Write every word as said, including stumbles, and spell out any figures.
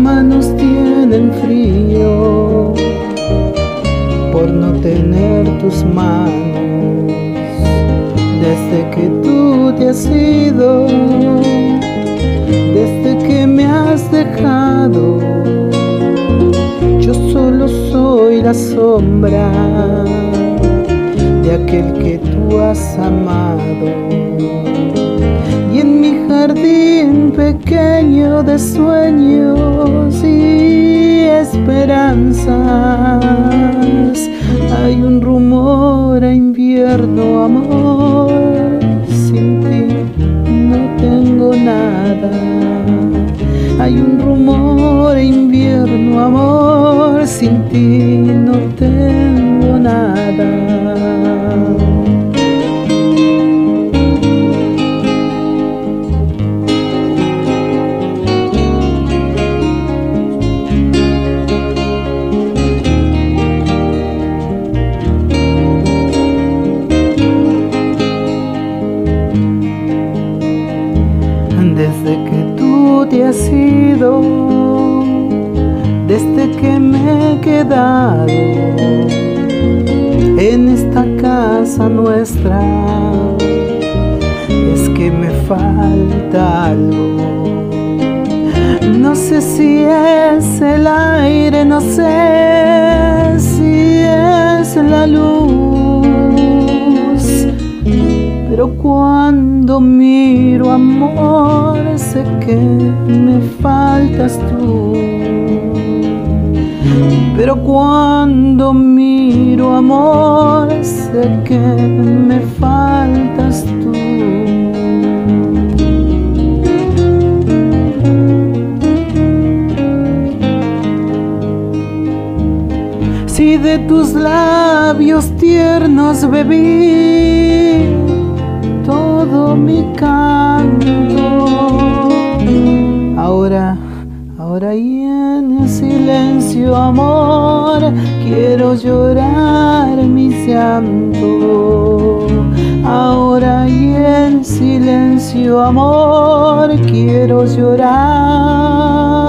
manos tienen frío por no tener tus manos. Desde que tú te has ido, desde que me has dejado, yo solo soy la sombra de aquel que tú has amado. Y en mi jardín pequeño de sueños y esperanzas hay un rumor a invierno, amor. Sin ti no tengo nada. Hay un rumor a invierno, amor. Sin ti no tengo nada. Desde que tú te has ido, desde que me he quedado en esta casa nuestra, es que me falta algo. No sé si es el aire, no sé si es la luz, pero cuando miro, amor, sé que me faltas tú. Pero cuando miro, amor, sé que me faltas tú. Si de tus labios tiernos bebí todo mi canto, ahora, ahora y en silencio, amor, quiero llorar mi llanto. Ahora y en silencio, amor, quiero llorar